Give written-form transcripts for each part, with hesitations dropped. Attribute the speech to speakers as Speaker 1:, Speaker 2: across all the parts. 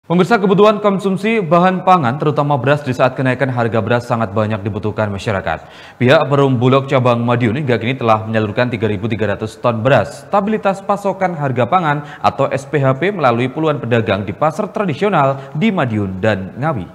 Speaker 1: Pemirsa, kebutuhan konsumsi bahan pangan terutama beras di saat kenaikan harga beras sangat banyak dibutuhkan masyarakat. Pihak Perum Bulog Cabang Madiun hingga kini telah menyalurkan 3.300 ton beras. Stabilitas pasokan harga pangan atau SPHP melalui puluhan pedagang di pasar tradisional di Madiun dan Ngawi.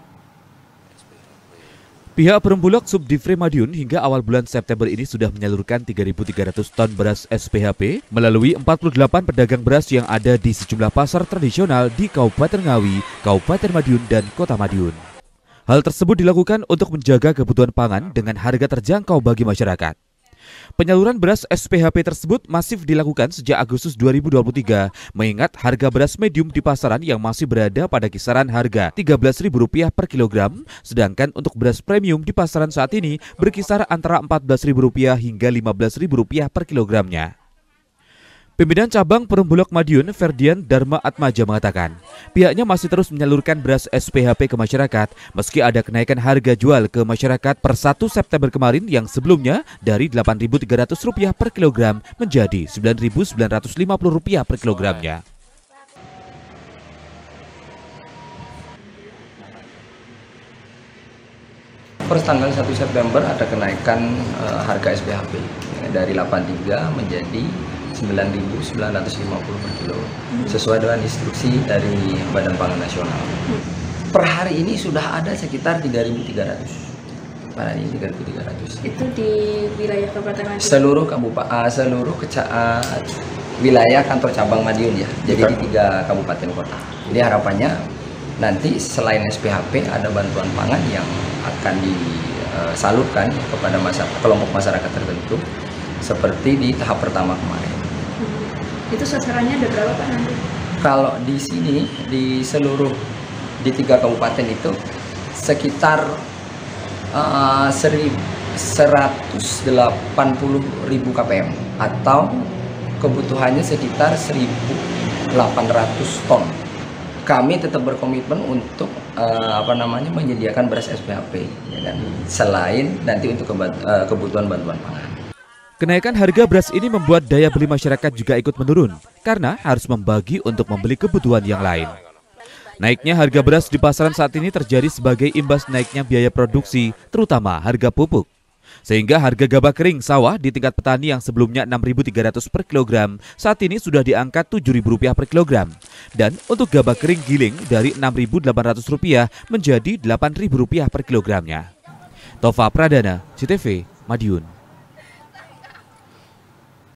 Speaker 1: Pihak Perum Bulog Subdivre Madiun hingga awal bulan September ini sudah menyalurkan 3.300 ton beras SPHP melalui 48 pedagang beras yang ada di sejumlah pasar tradisional di Kabupaten Ngawi, Kabupaten Madiun, dan Kota Madiun. Hal tersebut dilakukan untuk menjaga kebutuhan pangan dengan harga terjangkau bagi masyarakat. Penyaluran beras SPHP tersebut masif dilakukan sejak Agustus 2023, mengingat harga beras medium di pasaran yang masih berada pada kisaran harga Rp13.000 per kilogram, sedangkan untuk beras premium di pasaran saat ini berkisar antara Rp14.000 hingga Rp15.000 per kilogramnya. Pimpinan Cabang Perum Bulog Madiun, Ferdian Dharma Atmaja mengatakan, pihaknya masih terus menyalurkan beras SPHP ke masyarakat meski ada kenaikan harga jual ke masyarakat per 1 September kemarin yang sebelumnya dari Rp8.300 per kilogram menjadi Rp9.950 per kilogramnya.
Speaker 2: Per tanggal 1 September ada kenaikan harga SPHP dari 83 menjadi 9.950 per kilo sesuai dengan instruksi dari Badan Pangan Nasional. Per hari ini sudah ada sekitar 3.300. Per hari ini 3.300.
Speaker 3: Itu di wilayah Kabupaten Madiun.
Speaker 2: Seluruh wilayah kantor cabang Madiun ya. Jadi di 3 kabupaten kota. Jadi harapannya nanti selain SPHP ada bantuan pangan yang akan disalurkan kepada kelompok masyarakat tertentu seperti di tahap pertama kemarin.
Speaker 3: Itu sasarannya ada berapa Pak nanti?
Speaker 2: Kalau di sini di 3 kabupaten itu sekitar 1.180.000 kpm atau kebutuhannya sekitar 1.800 ton. Kami tetap berkomitmen untuk menyediakan beras SPHP, ya kan? Selain nanti untuk kebutuhan bantuan pangan.
Speaker 1: Kenaikan harga beras ini membuat daya beli masyarakat juga ikut menurun karena harus membagi untuk membeli kebutuhan yang lain. Naiknya harga beras di pasaran saat ini terjadi sebagai imbas naiknya biaya produksi, terutama harga pupuk. Sehingga harga gabah kering sawah di tingkat petani yang sebelumnya Rp6.300 per kilogram saat ini sudah diangkat Rp7.000 per kilogram. Dan untuk gabah kering giling dari Rp6.800 menjadi Rp8.000 per kilogramnya. Tova Pradana, CTV, Madiun.